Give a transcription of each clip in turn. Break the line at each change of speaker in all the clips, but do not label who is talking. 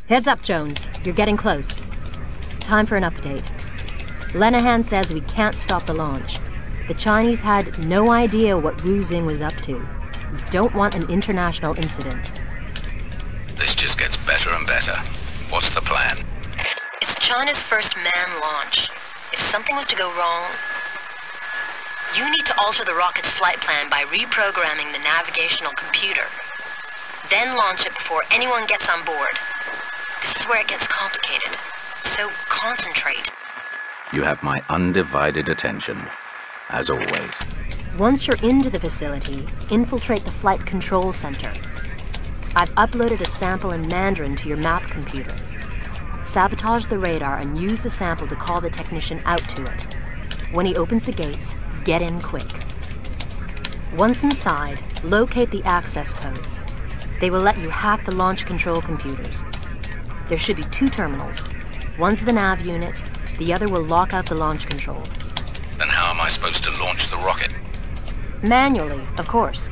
Heads up, Jones. You're getting close. Time for an update. Lenehan says we can't stop the launch. The Chinese had no idea what Wu Xing was up to. We don't want an international incident.
This just gets better and better. What's the plan?
It's China's first manned launch. If something was to go wrong, you need to alter the rocket's flight plan by reprogramming the navigational computer. Then launch it before anyone gets on board. This is where it gets complicated. So concentrate.
You have my undivided attention, as always.
Once you're into the facility, infiltrate the flight control center. I've uploaded a sample in Mandarin to your map computer. Sabotage the radar and use the sample to call the technician out to it. When he opens the gates, get in quick. Once inside, locate the access codes. They will let you hack the launch control computers. There should be 2 terminals. One's the nav unit, the other will lock out the launch control.
Then how am I supposed to launch the rocket?
Manually, of course.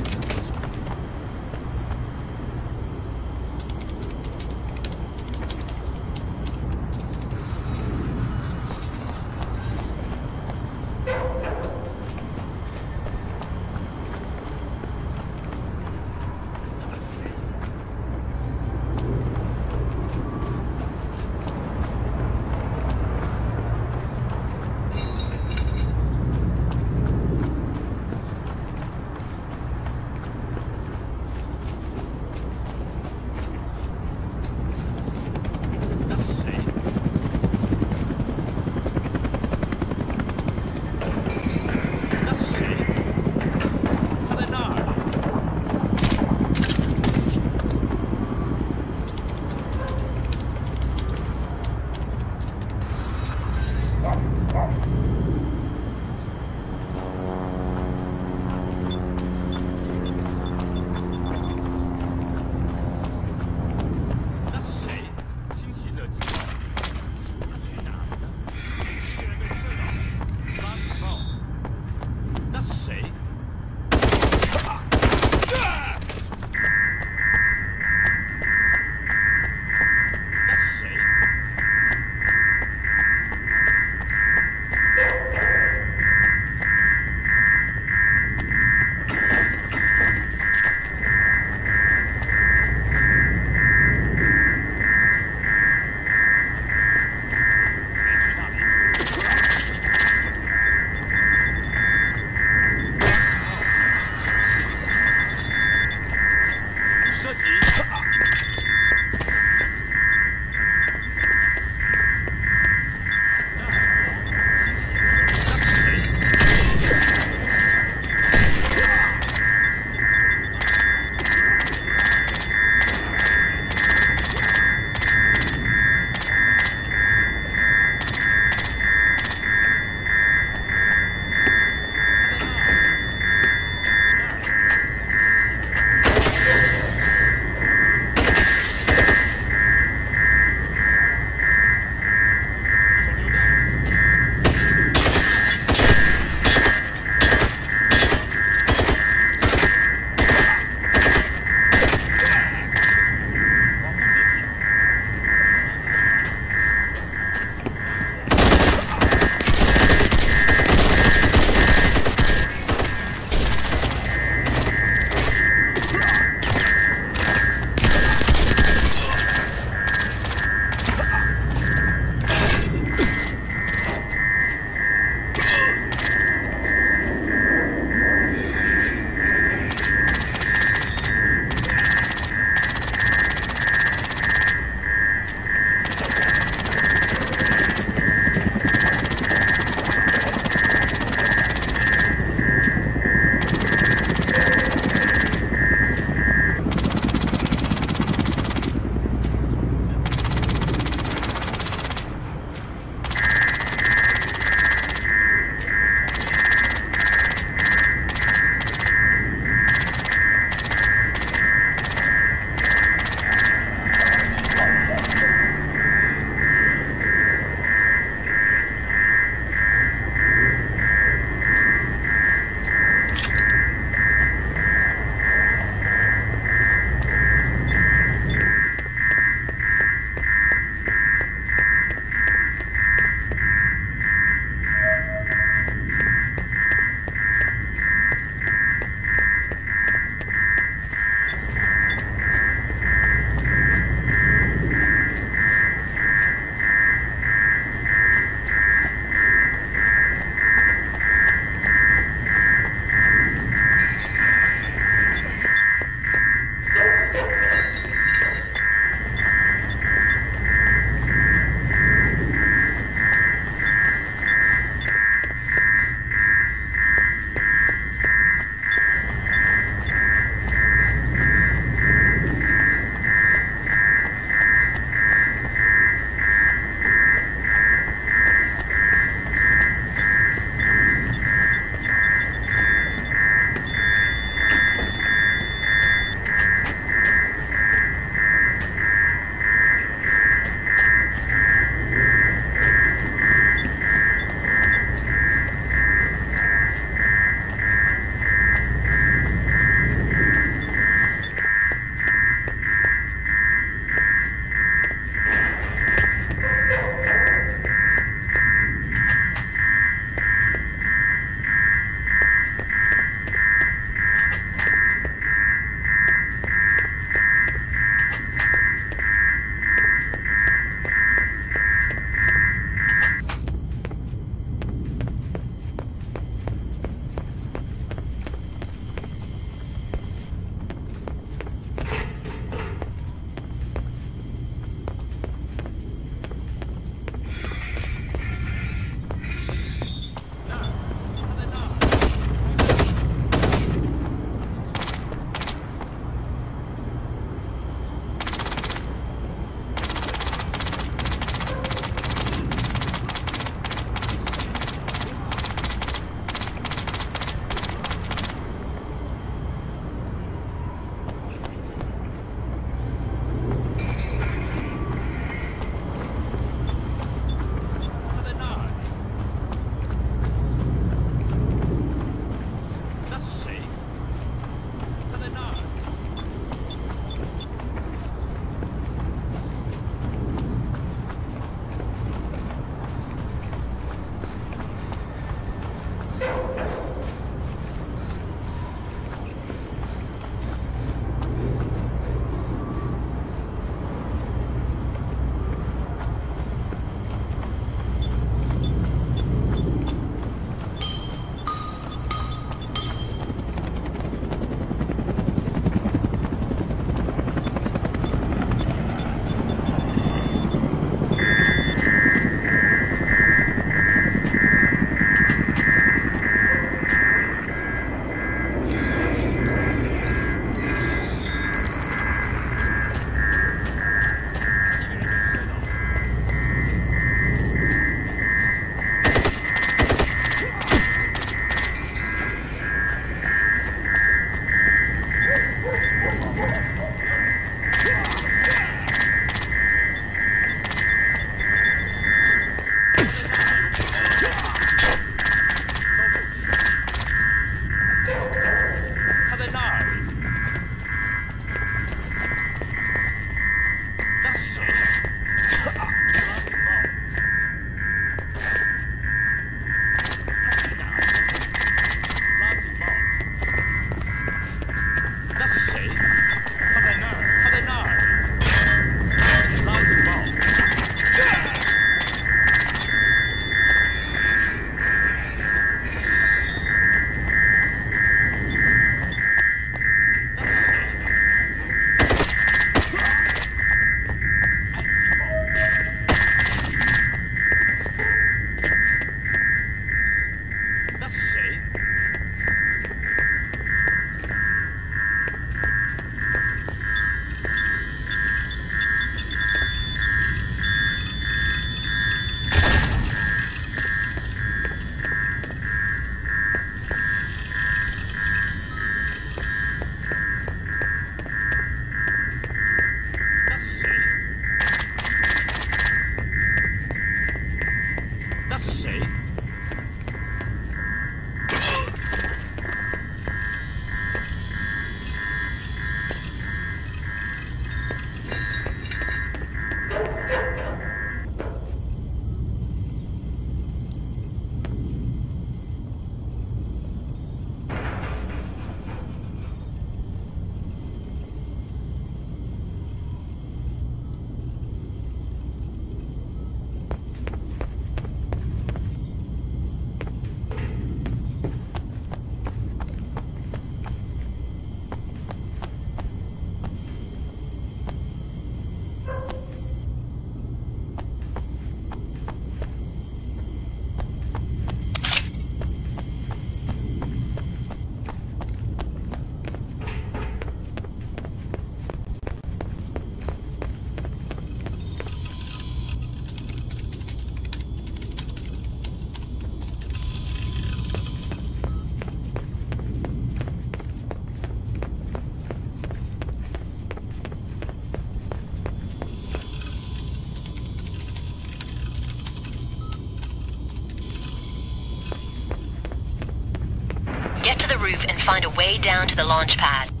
Get to the roof and find a way down to the launch pad.